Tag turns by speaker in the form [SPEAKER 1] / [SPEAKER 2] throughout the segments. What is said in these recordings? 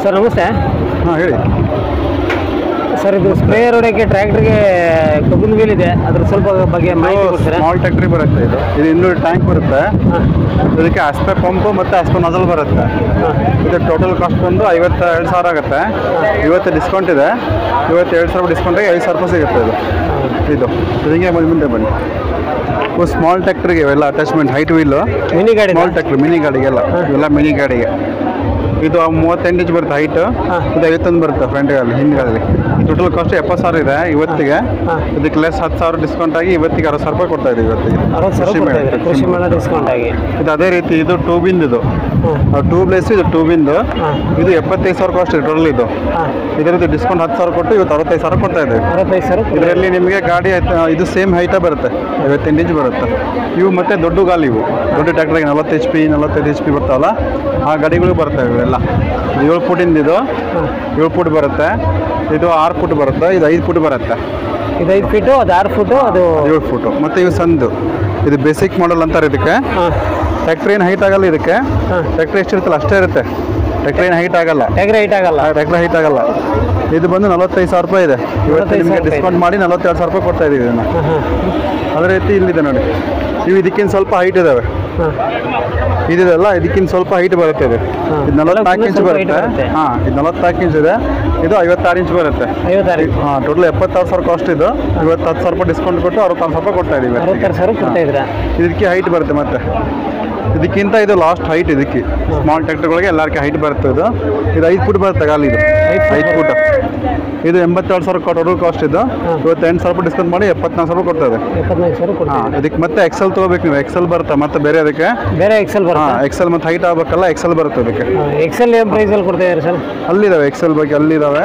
[SPEAKER 1] Sir ನಮಸ್ತೆ.
[SPEAKER 2] ಹಾಂ ಹೇಳಿ
[SPEAKER 1] ಸರ್, ಇದು ಸ್ಪ್ರೇಯರ್ ಹೊಡೆಯೋಕ್ಕೆ ಟ್ರ್ಯಾಕ್ಟರ್ಗೆ ಕಬ್ಬಿನ ವೀಲ್ ಇದೆ, ಅದ್ರ ಸ್ವಲ್ಪ ಬಗ್ಗೆ ಮಾಹಿತಿ ಕೊಡ್ತೀರಾ?
[SPEAKER 2] ಸ್ಮಾಲ್ ಟ್ಯಾಕ್ಟ್ರಿ ಬರುತ್ತೆ. ಇದು 200 ಟ್ಯಾಂಕ್ ಬರುತ್ತೆ. ಇದಕ್ಕೆ ಆಸ್ಪೆ ಪಂಪು ಮತ್ತು ಆಸ್ಪೆ ನಜಲ್ ಬರುತ್ತೆ. ಇದು ಟೋಟಲ್ ಕಾಸ್ಟ್ ಬಂದು 52,000 ಆಗುತ್ತೆ. ಇವತ್ತು ಡಿಸ್ಕೌಂಟ್ ಇದೆ. 52,000 ಡಿಸ್ಕೌಂಟಾಗಿ 5,000 ರೂಪಾಯಿ ಸಿಗುತ್ತೆ. ಇದು ಹಿಂಗೆ ಮುಂದೆ ಬನ್ನಿ. ಸ್ಮಾಲ್ ಟ್ಯಾಕ್ಟ್ರಿಗೆ ಇವೆಲ್ಲ ಅಟ್ಯಾಚ್ಮೆಂಟ್, ಹೈಟ್ ವೀಲು,
[SPEAKER 1] ಮಿನಿ ಗಾಡಿ,
[SPEAKER 2] ಸ್ಮಾಲ್ ಟ್ಯಾಕ್ಟ್ರಿ, ಮಿನಿ ಗಾಡಿಗೆಲ್ಲ ಇವೆಲ್ಲ ಮಿನಿ ಗಾಡಿಗೆ. ಇದು 38 ಇಂಚ್ ಬರುತ್ತೆ ಹೈಟ್. ಇದು 51 ಬರುತ್ತೆ ಫ್ರಂಟ್ಗಳಲ್ಲಿ, ಹಿಂದ್ಗಳಲ್ಲಿ. ಟೋಟಲ್ ಕಾಸ್ಟ್ 70,000 ಇದೆ ಇವತ್ತಿಗೆ. ಇದಕ್ಕೆ ಲೆಸ್ 10,000 ಡಿಸ್ಕೌಂಟ್ ಆಗಿ ಇವತ್ತಿಗೆ 60,000 ರೂಪಾಯಿ ಕೊಡ್ತಾ ಇದ್ದೀವಿ. ಇವತ್ತಿಗೆ
[SPEAKER 1] ಕೃಷಿ ಮೇಳ ಡಿಸ್ಕೌಂಟ್ ಆಗಿ.
[SPEAKER 2] ಇದು ಅದೇ ರೀತಿ ಇದು ಟ್ಯೂಬಿಂದು, ಇದು ಟ್ಯೂಬ್ಲೆಸ್, ಇದು ಟ್ಯೂಬಿಂದು. ಇದು 75,000 ಕಾಸ್ಟ್ ಇದೆ ಟೋಟಲ್. ಇದರದ್ದು ಡಿಸ್ಕೌಂಟ್ 10,000 ಕೊಟ್ಟು ಇವತ್ತು 65,000 ಕೊಡ್ತಾ ಇದ್ದೀವಿ.
[SPEAKER 1] 65,000.
[SPEAKER 2] ಇದರಲ್ಲಿ ನಿಮಗೆ ಗಾಡಿ ಇದು ಸೇಮ್ ಹೈಟೇ ಬರುತ್ತೆ, 58 ಇಂಚ್ ಬರುತ್ತೆ. ಇವು ಮತ್ತೆ ದೊಡ್ಡ ಗಾಲಿ, ಇವು ದೊಡ್ಡ ಟ್ರ್ಯಾಕ್ಟರ್ಗೆ 40 HP 45 HP ಬರ್ತಾವಲ್ಲ, ಆ ಗಾಡಿಗಳು ಬರ್ತವೆ ಇವೆಲ್ಲ. 7 ಫುಟಿಂದ, ಇದು 7 ಫುಟ್ ಬರುತ್ತೆ. ಇದು 6 ಫುಟ್ ಬರುತ್ತೆ. ಇದು 5 ಫುಟ್ ಬರುತ್ತೆ.
[SPEAKER 1] ಇದು 5 ಫೀಟು, ಅದು 6 ಫುಟು, ಅದು
[SPEAKER 2] 7 ಫುಟು. ಮತ್ತು ಇವು ಸಂದು, ಇದು ಬೇಸಿಕ್ ಮಾಡಲ್ ಅಂತಾರೆ ಇದಕ್ಕೆ. ಟ್ರ್ಯಾಕ್ಟರ್ ಏನು ಹೈಟ್ ಆಗಲ್ಲ ಇದಕ್ಕೆ. ಟ್ರ್ಯಾಕ್ಟರ್ ಎಷ್ಟಿರುತ್ತಲ್ಲ ಅಷ್ಟೇ ಇರುತ್ತೆ. ಟ್ರ್ಯಾಕ್ಟರ್ ಏನು ಹೈಟ್ ಆಗಲ್ಲ.
[SPEAKER 1] ಟ್ರ್ಯಾಕ್ಟರ್ ಹೈಟ್ ಆಗಲ್ಲ.
[SPEAKER 2] ಇದು ಬಂದು 45,000 ರೂಪಾಯಿ ಇದೆ. ಇವತ್ತು ನಿಮಗೆ ಡಿಸ್ಕೌಂಟ್ ಮಾಡಿ 42,000 ರೂಪಾಯಿ ಕೊಡ್ತಾ ಇದ್ದೀವಿ ಇದನ್ನು. ಅದೇ ರೀತಿ ಇಲ್ಲಿದೆ ನೋಡಿ, ಇವು ಇದಕ್ಕಿಂತ ಸ್ವಲ್ಪ ಹೈಟ್ ಇದ್ದಾವೆ. ಇದಿದೆಲ್ಲ ಇದಕ್ಕಿಂತ ಸ್ವಲ್ಪ ಹೈಟ್ ಬರುತ್ತೆ. ಇದು 44 ಇಂಚ್ ಬರುತ್ತೆ. ಹಾಂ, ಇದು 44 ಇಂಚ್ ಇದೆ. ಇದು 56 ಇಂಚ್ ಬರುತ್ತೆ. ಹಾಂ, ಟೋಟಲ್ 76,000 ಕಾಸ್ಟ್. ಇದು ಇವತ್ತು 10,000 ರೂಪಾಯಿ ಡಿಸ್ಕೌಂಟ್ ಕೊಟ್ಟು 61,000 ರೂಪಾಯಿ ಕೊಡ್ತಾ ಇದ್ದೀವಿ.
[SPEAKER 1] 66,000 ಕೊಡ್ತಾ ಇದ್ದೀರಾ?
[SPEAKER 2] ಇದಕ್ಕೆ ಹೈಟ್ ಬರುತ್ತೆ. ಮತ್ತೆ ಇದಕ್ಕಿಂತ ಇದು ಲಾಸ್ಟ್ ಹೈಟ್. ಇದಕ್ಕೆ ಸ್ಮಾಲ್ ಟ್ರ್ಯಾಕ್ಟರ್ಗಳಿಗೆ ಎಲ್ಲರಿಗೆ ಹೈಟ್ ಬರುತ್ತೆ. ಇದು 5 ಫುಟ್ ಬರುತ್ತೆ ಗಾಲಿ. ಇದು 5 ಫುಟ್. ಇದು 82,000 ಟೋಟಲ್ ಕಾಸ್ಟ್. ಇದು ಇವತ್ತು 8,000 ರೂಪಾಯಿ ಡಿಸ್ಕೌಂಟ್ ಮಾಡಿ 74,000 ರೂಪಾಯಿ ಕೊಡ್ತಾ ಇದೆ.
[SPEAKER 1] 74,000.
[SPEAKER 2] ಇದಕ್ಕೆ ಮತ್ತೆ ಎಕ್ಸೆಲ್ ತೊಗೋಬೇಕು ನೀವು. ಎಕ್ಸೆಲ್ ಬರುತ್ತೆ ಮತ್ತೆ ಬೇರೆ ಅದಕ್ಕೆ
[SPEAKER 1] ಎಕ್ಸೆಲ್ ಬರುತ್ತೆ.
[SPEAKER 2] ಎಕ್ಸೆಲ್ ಮತ್ತೆ ಹೈಟ್ ಆಗಬೇಕಲ್ಲ, ಎಕ್ಸೆಲ್ ಬರುತ್ತೆ ಅದಕ್ಕೆ.
[SPEAKER 1] ಎಕ್ಸೆಲ್ ಏನು ಪ್ರೈಸಲ್ಲಿ ಕೊಡ್ತಾ ಇದ್ದಾರೆ ಸರ್?
[SPEAKER 2] ಅಲ್ಲಿದ್ದಾವೆ ಎಕ್ಸೆಲ್ ಬಗ್ಗೆ, ಅಲ್ಲಿದ್ದಾವೆ.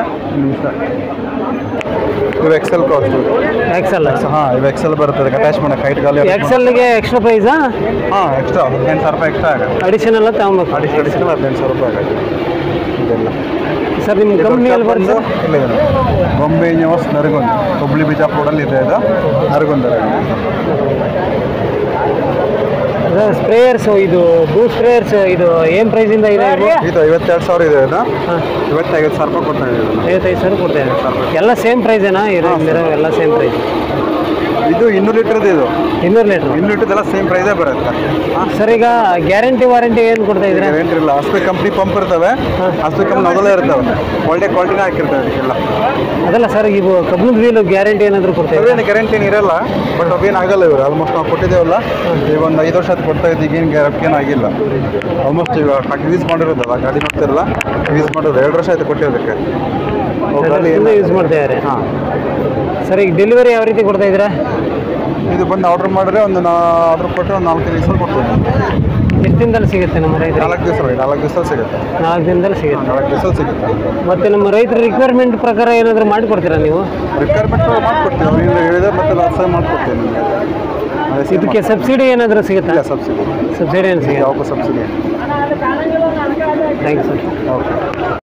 [SPEAKER 2] ಇವು ಎಕ್ಸೆಲ್ ಕಾಸ್ಟ್. ಹಾಂ, ಇವು ಎಕ್ಸೆಲ್ ಬರುತ್ತೆ ಅದಕ್ಕೆ ಅಟ್ಯಾಚ್ ಮಾಡೋಕೆ ಹೈಟ್ ಗಾಲಿ.
[SPEAKER 1] ಎಕ್ಸೆಲ್ಗೆ ಎಕ್ಸ್ಟ್ರಾ ಪ್ರೈಸಾ?
[SPEAKER 2] ಹಾಂ, ಎಕ್ಸ್ಟ್ರಾ 18,000 ರೂಪಾಯಿ ಎಕ್ಸ್ಟ್ರಾ ಆಗುತ್ತೆ.
[SPEAKER 1] ಅಡಿಷನಲ್ ತಗೊಬೇಕು.
[SPEAKER 2] ಅಡಿಷನಲ್ 18,000 ರೂಪಾಯಿ ಆಗುತ್ತೆ. ಇದೆಲ್ಲ
[SPEAKER 1] ಸರ್ ನಿಮ್ಮ ಕಂಪ್ನಿಯಲ್ಲಿ ಬಂದು
[SPEAKER 2] ಇಲ್ಲಿದೆ ಬೊಂಬೆ ಯೂನಿವರ್ಸ್ ನರಗುಂದ, ಹುಬ್ಳಿ ಬಿಜಾಪುರಲ್ಲಿ ಇದೆ. ಇದು ನರಗುಂದ.
[SPEAKER 1] ಸ್ಪ್ರೇಯರ್ಸ್, ಇದು ಬೂಸ್ಟ್ ಸ್ಪ್ರೇಯರ್ಸ್, ಇದು ಏನು ಪ್ರೈಸಿಂದ ಇದೆ?
[SPEAKER 2] ಇದು 52,000 ಇದೆ. ಇದು 55,000 ರೂಪಾಯಿ ಕೊಡ್ತಾ ಇದ್ದೀವಿ.
[SPEAKER 1] 55,000 ಕೊಡ್ತಾ ಇದ್ದೀವಿ. ಎಲ್ಲ ಸೇಮ್ ಪ್ರೈಸೇನಾ? ಎಲ್ಲ ಸೇಮ್ ಪ್ರೈಸ್.
[SPEAKER 2] ಇದು 200 ಲೀಟ್ರದ್ದು. ಇದು
[SPEAKER 1] 200
[SPEAKER 2] ಲೀಟ್ರದೆಲ್ಲ ಸೇಮ್ ಪ್ರೈಸೇ ಬರುತ್ತೆ.
[SPEAKER 1] ಸರ್, ಈಗ ಗ್ಯಾರಂಟಿ ವಾರಂಟಿ ಏನು ಕೊಡ್ತಾ ಇದ್ದೀರಾ?
[SPEAKER 2] ಗ್ಯಾರಂಟಿ ಇಲ್ಲ. ಆಸ್ಪೆ ಕಂಪ್ನಿ ಪಂಪ್ ಇರ್ತವೆ, ಆಸ್ಪೆ ಕಂಪ್ನಿ ಮೊದಲೇ ಇರ್ತವೆ, ಒಳ್ಳೆ ಕ್ವಾಲಿಟಿನೇ ಹಾಕಿರ್ತವೆ ಅದಕ್ಕೆಲ್ಲ.
[SPEAKER 1] ಅದಲ್ಲ ಸರ್, ಈಗ ಕಬ್ಬಿಣದ ವೀಲು ಗ್ಯಾರಂಟಿ ಏನಾದರೂ ಕೊಡ್ತಾ ಇದ್ದೀರಾ?
[SPEAKER 2] ಅದೇನು ಗ್ಯಾರಂಟಿ ಏನು ಇರಲ್ಲ, ಬಟ್ ಅವೇನು ಆಗಲ್ಲ. ಇವರು ಆಲ್ಮೋಸ್ಟ್ ನಾವು ಕೊಟ್ಟಿದ್ದೇವಲ್ಲ, ಈಗ ಒಂದು 5 ವರ್ಷ ಕೊಡ್ತಾ ಇದ್ದೀವಿ. ಏನು ಗ್ಯಾರಂಟಿ ಆಗಿಲ್ಲ. ಆಲ್ಮೋಸ್ಟ್ ಈಗ ಯೂಸ್ ಮಾಡಿರೋದಲ್ಲ, ಗಾಡಿ ನೋಡ್ತಿರಲ್ಲ, ಯೂಸ್ ಮಾಡೋದು 2 ವರ್ಷ ಆಯ್ತು ಕೊಟ್ಟಿರೋದಕ್ಕೆ.
[SPEAKER 1] ಯೂಸ್ ಮಾಡ್ತಾ ಇದ್ದಾರೆ.
[SPEAKER 2] ಹಾಂ
[SPEAKER 1] ಸರ್, ಈಗ ಡೆಲಿವರಿ ಯಾವ ರೀತಿ ಕೊಡ್ತಾ ಇದ್ದೀರಾ?
[SPEAKER 2] ಇದು ಬಂದು ಆರ್ಡ್ರ್ ಮಾಡಿದ್ರೆ ಆರ್ಡ್ರ್ ಕೊಟ್ಟರೆ ಒಂದು 4 ದಿವಸ ಕೊಡ್ತೀವಿ.
[SPEAKER 1] ಎಷ್ಟು ದಿನದಲ್ಲಿ ಸಿಗುತ್ತೆ ನಮ್ಮ ರೈತರು?
[SPEAKER 2] 4 ದಿವಸ ಸಿಗುತ್ತೆ.
[SPEAKER 1] 4 ದಿನದಲ್ಲಿ ಸಿಗುತ್ತೆ.
[SPEAKER 2] 4 ದಿವಸ ಸಿಗುತ್ತೆ.
[SPEAKER 1] ಮತ್ತು ನಮ್ಮ ರೈತರ ರಿಕ್ವೈರ್ಮೆಂಟ್ ಪ್ರಕಾರ ಏನಾದರೂ ಮಾಡಿಕೊಡ್ತೀರಾ ನೀವು?
[SPEAKER 2] ರಿಕ್ವೈರ್ಮೆಂಟ್ ಮಾಡಿಕೊಡ್ತೀವಿ. ಅವ್ರು ಹೇಳಿದ್ರೆ ಮತ್ತೆ ನಾವು ಮಾಡ್ಕೊಡ್ತೀವಿ ನಿಮಗೆ.
[SPEAKER 1] ಇದಕ್ಕೆ ಸಬ್ಸಿಡಿ ಏನಾದರೂ ಸಿಗುತ್ತಾ?
[SPEAKER 2] ಇಲ್ಲ, ಸಬ್ಸಿಡಿ
[SPEAKER 1] ಏನು ಸಿಗುತ್ತೆ?
[SPEAKER 2] ಯಾವ subsidy.
[SPEAKER 1] Thank you sir.
[SPEAKER 2] Okay.